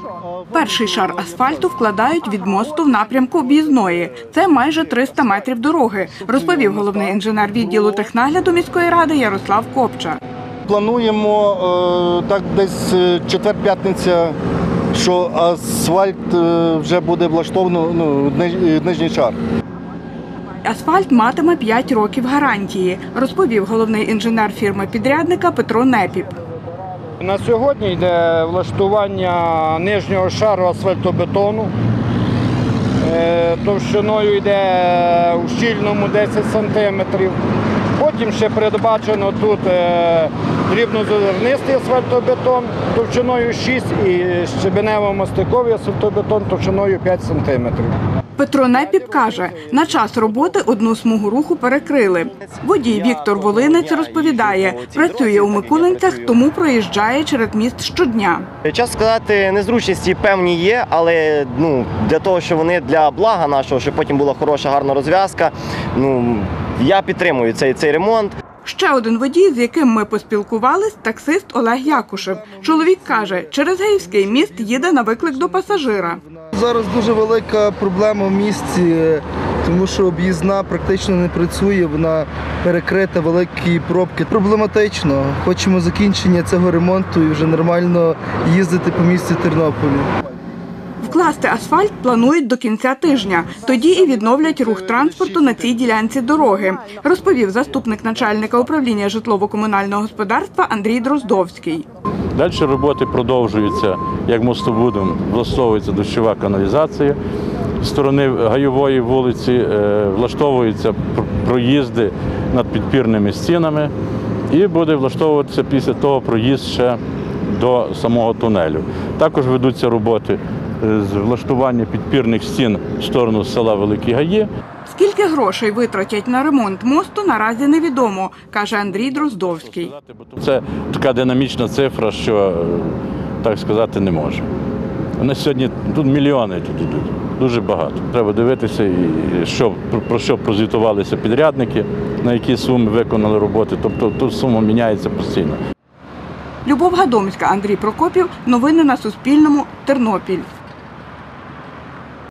Перший шар асфальту вкладають від мосту в напрямку Об'їзної. Це майже 300 метрів дороги, розповів головний інженер відділу технагляду міської ради Ярослав Копча. Плануємо так десь четвер-п'ятниця, що асфальт вже буде влаштовано, нижній шар. Асфальт матиме 5 років гарантії, розповів головний інженер фірми-підрядника Петро Непіп. На сьогодні йде влаштування нижнього шару асфальтобетону. Товщиною йде у щільному 10 сантиметрів. Потім ще передбачено тут дрібнозернистий асфальтобетон товщиною 6 і щебенево-мастиковий асфальтобетон товщиною 5 сантиметрів. Петро Непіп каже, на час роботи одну смугу руху перекрили. Водій Віктор Волинець розповідає, працює у Микулинцях, тому проїжджає через міст щодня. Чесно сказати, незручності певні є, але для того, що вони для блага нашого, щоб потім була хороша, гарна розв'язка, я підтримую цей ремонт. Ще один водій, з яким ми поспілкувались, таксист Олег Якушев. Чоловік каже, через Гаївський міст їде на виклик до пасажира. Зараз дуже велика проблема в місті, тому що об'їзна практично не працює, вона перекрита, великі пробки. Проблематично. Хочемо закінчення цього ремонту і вже нормально їздити по місті Тернополі. Вкласти асфальт планують до кінця тижня. Тоді і відновлять рух транспорту на цій ділянці дороги, розповів заступник начальника управління житлово-комунального господарства Андрій Дроздовський. Далі роботи продовжуються, як мостобудом влаштовується дощова каналізація. З сторони Гайової вулиці влаштовуються проїзди над підпірними стінами і буде влаштовуватися після того проїзд ще до самого тунелю. Також ведуться роботи з влаштування підпірних стін в сторону села Великі Гаї. Скільки грошей витратять на ремонт мосту, наразі невідомо, каже Андрій Дроздовський. Це така динамічна цифра, що так сказати не може. На сьогодні тут мільйони йдуть, дуже багато. Треба дивитися, про що прозвітувалися підрядники, на які суми виконали роботи. Тобто тут сума міняється постійно. Любов Гадомська, Андрій Прокопів. Новини на Суспільному. Тернопіль.